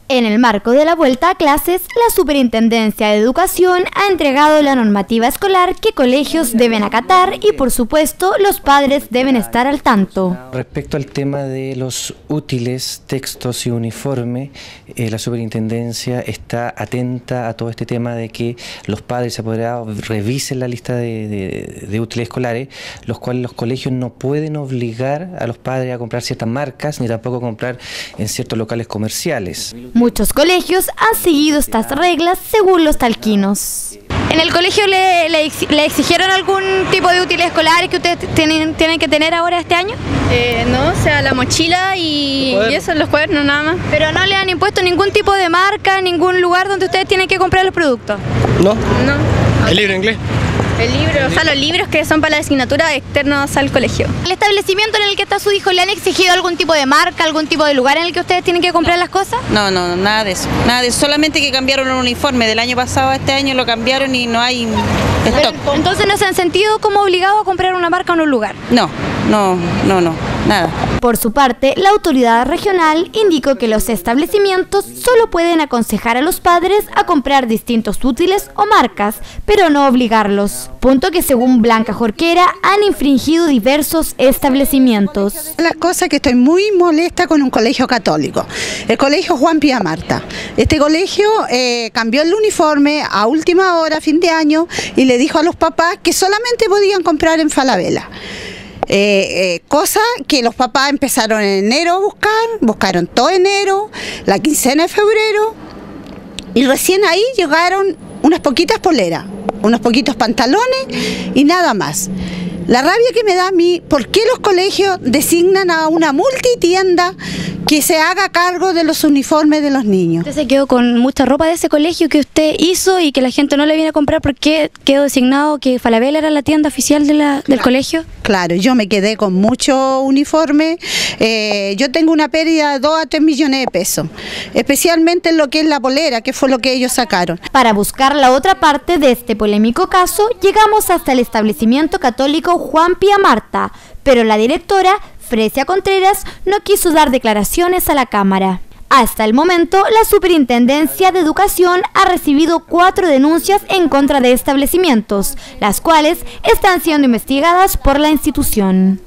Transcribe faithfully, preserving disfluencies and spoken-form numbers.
En el marco de la vuelta a clases, la Superintendencia de Educación ha entregado la normativa escolar que colegios deben acatar y, por supuesto, los padres deben estar al tanto. Respecto al tema de los útiles, textos y uniforme, eh, la Superintendencia está atenta a todo este tema de que los padres se apoderados revisen la lista de, de, de útiles escolares, los cuales los colegios no pueden obligar a los padres a comprar ciertas marcas ni tampoco comprar en ciertos locales comerciales. Muchos colegios han seguido estas reglas según los talquinos. ¿En el colegio le, le, le exigieron algún tipo de útiles escolares que ustedes tienen, tienen que tener ahora este año? Eh, no, o sea, la mochila y, y eso, los cuadernos nada más. ¿Pero no le han impuesto ningún tipo de marca, ningún lugar donde ustedes tienen que comprar los productos? No. No. ¿El libro inglés? El libro, o sea, los libros que son para la asignatura externos al colegio. ¿El establecimiento en el que está su hijo le han exigido algún tipo de marca, algún tipo de lugar en el que ustedes tienen que comprar las cosas? No, no, nada de eso. Nada de eso. Solamente que cambiaron el uniforme. Del año pasado a este año lo cambiaron y no hay stock. Pero, entonces no se han sentido como obligados a comprar una marca en un lugar. No, no, no, no, nada. Por su parte, la autoridad regional indicó que los establecimientos solo pueden aconsejar a los padres a comprar distintos útiles o marcas, pero no obligarlos. Punto que según Blanca Jorquera han infringido diversos establecimientos. La cosa que estoy muy molesta con un colegio católico, el colegio Juan Pía Marta. Este colegio eh, cambió el uniforme a última hora, fin de año, y le dijo a los papás que solamente podían comprar en Falabella. Eh, eh, cosa que los papás empezaron en enero a buscar, buscaron todo enero, la quincena de febrero, y recién ahí llegaron unas poquitas poleras, unos poquitos pantalones y nada más. La rabia que me da a mí, ¿por qué los colegios designan a una multitienda que se haga cargo de los uniformes de los niños? Usted se quedó con mucha ropa de ese colegio que usted hizo y que la gente no le viene a comprar porque quedó designado que Falabella era la tienda oficial de la, del claro. colegio. Claro, yo me quedé con mucho uniforme, eh, yo tengo una pérdida de dos a tres millones de pesos, especialmente en lo que es la polera, que fue lo que ellos sacaron. Para buscar la otra parte de este polémico caso, llegamos hasta el establecimiento católico Juan Pía Marta, pero la directora, Fresia Contreras, no quiso dar declaraciones a la Cámara. Hasta el momento, la Superintendencia de Educación ha recibido cuatro denuncias en contra de establecimientos, las cuales están siendo investigadas por la institución.